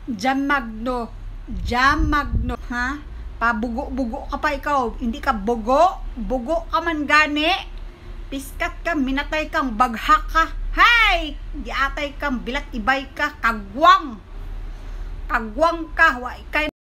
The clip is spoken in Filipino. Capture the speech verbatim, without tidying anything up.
Jamagno, Jamagno, ha? Pabugo-bugo ka pa ikaw, hindi ka bugo, bugo ka man gani, piskat ka, minatay kang baghak ka, hay! Giatay kang bilat ibay ka, kagwang, kagwang ka, wa ikay